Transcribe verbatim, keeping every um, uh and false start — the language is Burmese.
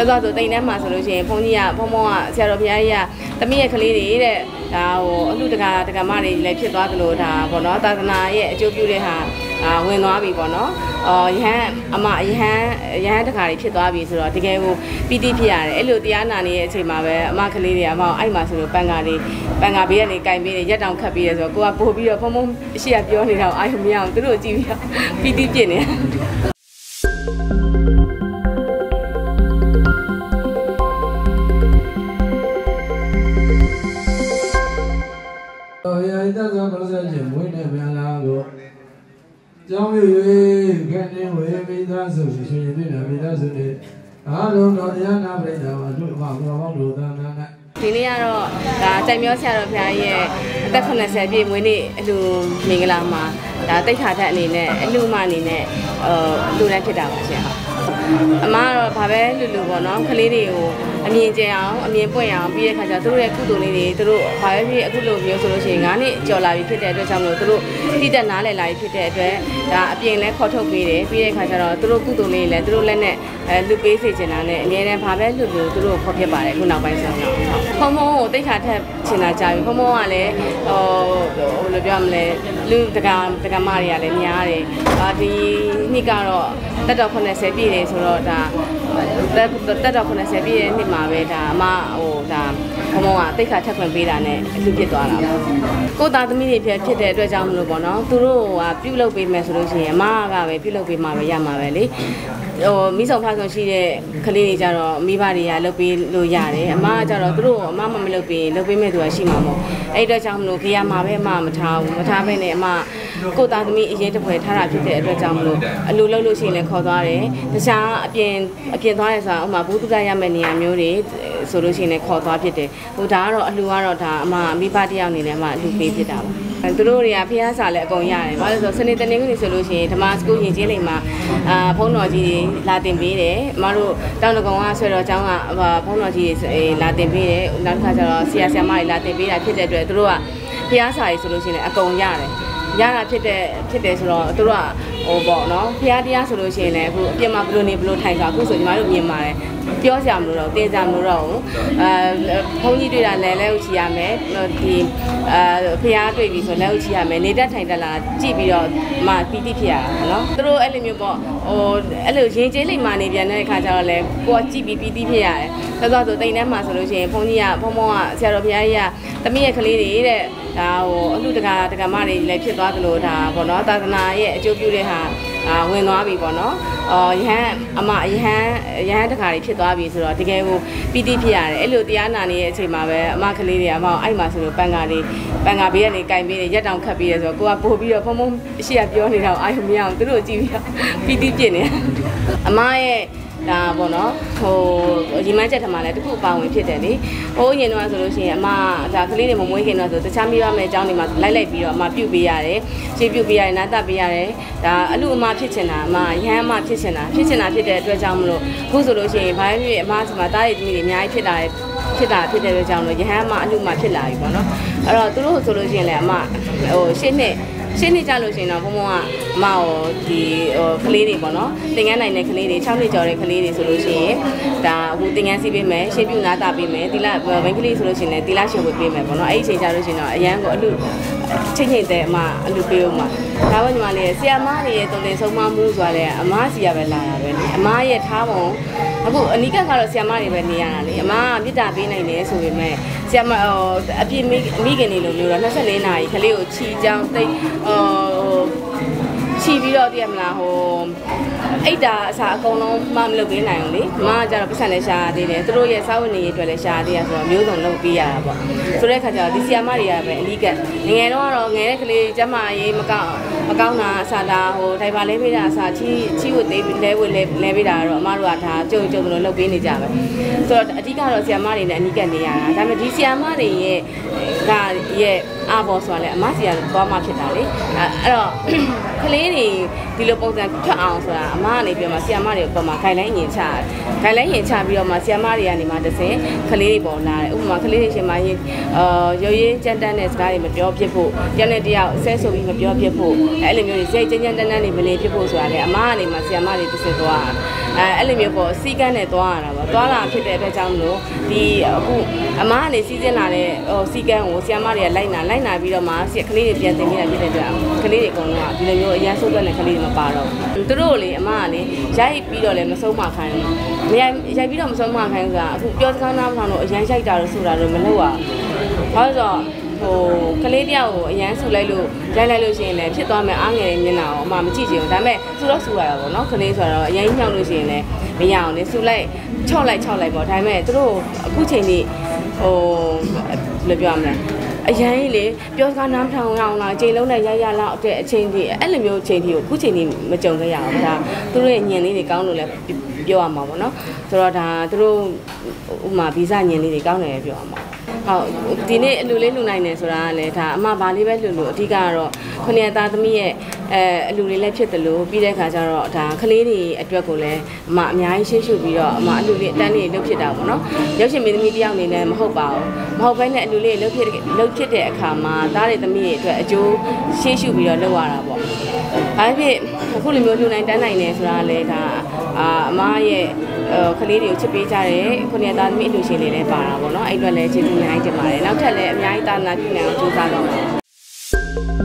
သက်သွားဆိုတိမ်ထဲမှာဆိုလို့ရှိရင်ဘုန်းကြီးကဘုံဘုံကဆရာတော်ဘုရားကြီးကသမီးရဲ့ကလေးတွေတဲ့ဒါဟိုအလှတကာတက္ကမတွေလည်းဖြစ်သွားသလိုဒါပေါ့နော်သာသနာရဲ့အကျိုးပြုတဲ့ဟာအာဝင်သွားပြီပေါ့နော်အော်ယဟန်အမယဟန်ယဟန်တကာတွေဖြစ်သွားပြီဆိုတော့တကယ်ကိုပီတိဖြစ်ရတယ်အဲ့လိုတရားနာနေတဲ့အချိန်မှာပဲအမကလေးတွေအမအဲ့မှာဆိုလို့ပန်ကာလေးပန်ကာဘေးကနေကင်ပေးနေရက်တောင်ခတ်ပေးတယ်ဆိုတော့ကိုကပို့ပြီးတော့ဖုံဖုံအရှိကပြောနေတာအာရုံမရအောင်သူတို့ကြည့်ပြီးတော့ပီတိဖြစ်နေကျောင်းရွေခက်နေဝေမိသားစုရှင်ရင်တွေ့တာမိသားစုတွေအားလုံးတော်တရားနာပရိသတ်အထုအမဘုရားပေါင်းတို့သာနာနဲ့ဒီနေ့ကတော့ဒါကြိုင်မျောဆရာတော်ဘုရားရဲ့အသက်ခုနှစ်ဆယ်ပြည့်မွေးနေ့အလှမင်္ဂလာမှာဒါတိတ်ခါထက်အနေနဲ့အလှမအနေနဲ့ဟိုလူတိုင်းဖြစ်တာပါရှင်ဟုတ်အမကတော့ဘာပဲလူလူပေါ့နော်ကလေးတွေကိုအမြင်ကျအောင်အမြင်ပွင့်အောင်ပြီးတဲ့ခါကျသူတို့ရဲ့ကုသိုလ်လေးတွေသူတို့ဘာပဲဖြစ်အခုလိုမျိုးဆိုလို့ရှိရင်ငါးနှစ်ကြော်လာပြီဖြစ်တဲ့အတွက်ကြောင့်မလို့သူတို့တိတက်နားလည်လာပြီဖြစ်တဲ့အတွက်ဒါအပြင်လဲခေါ်ထုတ်ပေးတယ်ပြီးတဲ့ခါကျတော့သူတို့ကုသိုလ်လေးလည်းသူတို့လက်နဲ့အဲလူပေးစေချင်တာနဲ့အမြဲတမ်းဘာပဲလူလူသူတို့ခေါ်ဖြစ်ပါတယ်ခုနောက်ပိုင်းဆိုတော့ဖုံဖုံကိုတိတ်ခါထက်ချင်တာကြာပြီဖုံဖုံကလည်းဟိုဟိုလိုပြောမလဲလူတကာတကာမတွေကလည်းများတယ်အာဒီနှစ်ကတော့တက်တော်ခုနှစ်ဆယ်ပြည့်တယ်ဆိုတော့ဒါတက်တက်တော်ခုနှစ်ဆယ်ပြည့်တဲ့နှစ်မှာပဲဒါအမဟိုဒါဘုံဘုံကတိတ်ခါထက်ခွင့်ပေးတာနဲ့အလူဖြစ်သွားတာပေါ့ကိုသားသမီးတွေဖြစ်ဖြစ်တဲ့အတွက်ကြောင့်မလို့ပေါ့နော်သူတို့ကပြုတ်လုပ်ပေးမယ်ဆိုလို့ရှိရင်အမကပဲပြုတ်လုပ်ပေးမှာပဲရမှာပဲလေဟိုမိဆောင်ဖားဆုံးရှိတဲ့ကလေးတွေကြတော့မိဘတွေကလုပ်ပေးလို့ရတယ်အမကကြတော့သူတို့အမမမလုပ်ပေးလုပ်ပေးမဲ့သူကရှိမှာမို့အဲ့အတွက်ကြောင့်မလို့ခေရမှာပဲအမမထားဘူးမထားဘဲနဲ့အမကိုသားသမီးအရင်တစ်ဖွဲထားတာဖြစ်တဲ့အတွက်ကြောင့်မလို့အလိုလုပ်လို့ရှိရင်လည်းခေါ်သွားတယ်တခြားအပြင်အပြင်သွားရဲဆိုတာဥမာဘူးတုဒရမဲ့နေရာမျိုးတွေဆိုလို့ရှိရင်လည်းခေါ်သွားဖြစ်တယ်ဟိုဒါကတော့အလှကတော့ဒါအမမိဘတယောက်အနေနဲ့အမအလှပေးဖြစ်တာပါသူတို့တွေကဖះစာလည်းအကုန်ရတယ်ဘာလို့လဲဆိုစနေတနေ့ကနေဆိုလို့ရှိရင်ဓမ္မစကူယဉ်ကျေးလိမ်မှာအာဘုန်းတော်ကြီးလာတင်ပေးတယ်အမတို့တောင်တကောင်ကဆွဲတော်ကျောင်းကဘုန်းတော်ကြီးလာတင်ပေးတယ်နောက်တစ်ခါကျတော့ဆရာဆရာမတွေလာတင်ပေးတာဖြစ်တဲ့အတွက်သူတို့ကဖះစာကြီးဆိုလို့ရှိရင်အကုန်ရတယ်ရတာဖြစ်တဲ့ဖြစ်တယ်ဆိုတော့သူတို့ကဟိုပေါ့နော်ဖះတရားဆိုလို့ရှိရင်လည်းအခုအပြင်မှာဘလို့နေဘလို့ထိုင်ဆိုအခုဆိုညီမတို့မြင်ပါတယ်ပြောကြမလို့တော့တင်ကြမလို့တော့အဲဘုန်းကြီးတွေ့တာလဲလဲဥချီရမယ်ဒီအဲဖះတွေ့ပြီဆိုလဲဥချီရမယ်နေတက်ထိုင်တက်လာကြည့်ပြီးတော့မှပီတိဖြစ်ရတာနော်သူတို့အဲ့လိုမျိုးပေါ့ဟိုအဲ့လိုရင်ကျေးလိမ်မာနေပြန်တဲ့အခါကျတော့လဲကိုကကြည့်ပြီးပီတိဖြစ်ရတယ်သက်သွားဆိုတိမ်ထဲမှာဆိုလို့ရှိရင်ဘုန်းကြီးကဘုံဘုံကဆရာတော်ဘုရားကြီးကသမီးရဲ့ကလေးတွေတဲ့ဒါဟိုအလှတကာတက္ကမတွေလည်းဖြစ်သွားသလိုဒါပေါ့နော်သာသနာရဲ့အကျိုးပြုတဲ့ဟာအာဝင်သွားပြီပေါ့နော်အော်ယဟန်အမယဟန်ယဟန်တကာတွေဖြစ်သွားပြီဆိုတော့တကယ်ကိုပီတိဖြစ်ရတယ်အဲ့လိုတရားနာနေတဲ့အချိန်မှာပဲအမကလေးတွေအမအဲ့မှာဆိုလို့ပန်ကာလေးပန်ကာဘေးကနေကင်ပေးနေရက်တောင်ခတ်ပေးတယ်ဆိုတော့ကိုကပို့ပြီးတော့ဖုံဖုံအရှိကပြောနေတာအာရုံမရအောင်သူတို့ကြည့်ပြီးတော့ပီတိဖြစ်နေအမရဲ့ဒါပေါ့နော်ဟိုရီမန်းချက်ထမှာလည်းတခုအပါဝင်ဖြစ်တယ်လေဟိုညင်တော့ဆိုလို့ရှိရင်အမဒါကလေးတွေမမွေးခင်တော့ဆိုတခြားမိဘမဲ့အကြောင်းတွေမှာလိုက်လိုက်ပြီးတော့အမပြုတ်ပေးရတယ်ရှင်းပြုတ်ပေးရတယ်နားတပေးရတယ်ဒါအလူအမဖြစ်ချင်တာအမရဟန်းအမဖြစ်ချင်တာဖြစ်ချင်တာဖြစ်တဲ့အတွက်ကြောင့်မလို့အခုဆိုလို့ရှိရင်ဘာဖြစ်အမဒီမှာတားရည်သမီးတွေအများကြီးဖြစ်လာတယ်ဖြစ်တာဖြစ်တဲ့အတွက်ကြောင့်လို့ရဟန်းအမအလူအမဖြစ်လာပြီပေါ့နော်အဲ့တော့သူတို့ဆိုလို့ရှိရင်လည်းအမဟိုရှင်းနှစ်ရှင်းနေကြလို့ရှိရင်တော့ဘုံဘုံကအမဟိုဒီဟိုကလေးတွေပေါ့နော်သင်္ကန်းနိုင်တဲ့ကလေးတွေ၆နှစ်ကျော်တဲ့ကလေးတွေဆိုလို့ရှိရင်ဒါဟိုသင်္ကန်းစီးပေးမယ်ရှင်းပြနာတာပေးမယ်သီလဘိန်းကလေးဆိုလို့ရှိရင်လည်းသီလရှင်ဝတ်ပေးမယ်ပေါ့နော်အဲ့ဒီအချိန်ကြလို့ရှိရင်တော့အရန်ကိုအလူချိန်ချိန်တဲ့အမအလူပေးဦးမှာဒါပဲညီမလေးဆရာမတွေရဲ့တုံတင်ဆုံးမမှုဆိုတာလည်းအမစီရပဲလာတာပဲလေအမရဲ့ထားပုံအခုအနိကကတော့ဆရာမတွေပဲနေရတာလေအမကမေတ္တာပေးနိုင်တယ်ဆိုပေမဲ့ဆရာမဟိုအပြည့်မိမိခင်နေလို့မျိုးတော့၂၄နာရီကလေးကိုချီချောင်းတိတ်ဟိုချီပြီးတော့တည်ရမလားဟိုအိတ်တာအစားအကုန်လုံးမမလုပ်ပေးနိုင်ဘူးလေမကကြတော့ပတ်စံလည်းရှားသေးတယ်သူတို့ရဲ့စာဝတ်နေရေးအတွက်လည်းရှားသေးရဆိုတော့မျိုးစုံလုပ်ပေးရတာပေါ့ဆိုတဲ့ခါကျတော့ဒီဆီယာမတွေကပဲအလီကငငယ်တော့ကတော့ငယ်တဲ့ကလေးကျမရေးမကောက်မကောက်တာအစားတာဟိုဒိုင်ဘာလဲပေးတာအစားချီချီဝတ်သေးလဲဝတ်လဲလဲပေးတာတော့အမတို့ကဒါကြုံကြုံလို့လုပ်ပေးနေကြပဲဆိုတော့အဓိကတော့ဆီယာမတွေနဲ့အနီးကပ်နေရတာဒါပေမဲ့ဒီဆီယာမတွေရဲ့ကရဲ့အာဘော်ဆိုတာလေအမစီကတော့သွားမှဖြစ်တာလေအဲ့တော့ကလေးတွေဒီလိုပုံစံထွက်အောင်ဆိုတာအမကနေပြီးတော့မှဆီယမတွေပေါ်မှာခိုင်လိုင်းရင်ချခိုင်လိုင်းရင်ချပြီးတော့မှဆီယမတွေကနေမှတစ်စင်ကလေးတွေပေါ်လာတယ်ဥပမာကလေးတွေရှင်မရင်အာရုပ်ရင်းကြမ်းတမ်းတဲ့စကားတွေမပြောဖြစ်ဖို့တယောက်နဲ့တယောက်ဆဲဆိုပြီးမပြောဖြစ်ဖို့အဲ့လိုမျိုးတွေစိတ်ကြမ်းကြမ်းတမ်းတမ်းတွေမလီဖြစ်ဖို့ဆိုတာလေအမကနေမှဆီယမတွေတစ်စင်သွားအဲအဲ့လိုမျိုးပေါ့စီကန်းနဲ့သွားရတာပေါ့သွားလာဖြစ်တဲ့အတွက်ကြောင့်မလို့ဒီအခုအမကနေစီးကျင်းလာတဲ့ဟိုစီကန်းကိုဆီယမတွေကလိုက်နာလိုက်နာပြီးတော့မှကလေးတွေပြန်တင်နေတာဖြစ်တဲ့အတွက်ကလေးတွေအကုန်လုံးကဒီလိုမျိုးအရန်ဆိုးသွက်တဲ့ကလေးတွေမပါတော့ဘူးသူတို့လေအမကလေရိုက်ပြီးတော့လည်းမဆုံးမခိုင်းဘူးမရိုက်ရိုက်ပြီးတော့မဆုံးမခိုင်းဆိုတာအခုပြောစကားနားမထောင်တော့အရန်ရိုက်တာလို့ဆိုတာတော့မလုပ်ရဘူးဘာလို့ဆိုတော့ဟိုကလေးတယောက်ကိုအရန်ဆူလိုက်လို့ရိုက်လိုက်လို့ရှိရင်လည်းဖြစ်သွားမယ်အားငယ်တဲ့မျက်နှာကိုအမမကြည့်ချင်ဘူးဒါပေမဲ့ဆူတော့ဆူရတာပေါ့နော်ကလေးဆိုတော့အရန်ညှောက်လို့ရှိရင်လည်းမရအောင်လေဆူလိုက်ချော့လိုက်ချော့လိုက်ပေါ့ဒါပေမဲ့သူတို့အခုချိန်นี้ဟိုဘယ်လိုပြောရမလဲအရင်ကြီးလေပြောစကားနားထောင်အောင်လားအချိန်လုံးနဲ့ရရလောက်တဲ့အချိန်ကြီးအဲ့လိုမျိုးအချိန်ကြီးကိုအခုချိန်ကြီးမကြုံခဲ့ရအောင်ဒါသူတို့ရဲ့ညင်လေးတွေကောင်းလို့လည်းပြောရမှာပေါ့နော်ဆိုတော့ဒါသူတို့ဥမာဗီဇညင်လေးတွေကောင်းတယ်ပြောရမှာဟုတ်ဒီနေ့အလူလေးလူနိုင်တယ်ဆိုတာကလည်းဒါအမဘာလေးပဲလူလူအဓိကကတော့ခဏရသားသမီးရဲ့အဲအလူလေးလည်းဖြစ်တယ်လို့ပြီးတဲ့ခါကျတော့ဒါကလေးတွေအတွက်ကိုလည်းအမအများကြီးရှင်းရှုပြီးတော့အမအလူလေးအတန်းလေးလုပ်ဖြစ်တာပေါ့နော်ရုပ်ရှင်မင်းသမီးတယောက်အနေနဲ့မဟုတ်ပါဘူးမဟုတ်ဘဲနဲ့အလူလေးလုပ်ဖြစ်လုပ်ဖြစ်တဲ့အခါမှာသားတွေသမီးတွေအတွက်အကျိုးရှင်းရှုပြီးတော့လုပ်ရတာပေါ့ဘာဖြစ်အခုလိုမျိုးလူနိုင်တန်းနိုင်နေဆိုတာကလည်းဒါအာအမရဲ့ကလေးတွေကိုချစ်ပေးကြတယ်ခုနှစ်သားသမီးအလူရှင်လေးလည်းပါတာပေါ့နော်အဲ့အတွက်လည်းကျေးဇူးအများကြီးတင်ပါတယ်နောက်ထပ်လည်းအများကြီးတာနာပြုနေအောင်ကြိုးစားတော့ပါ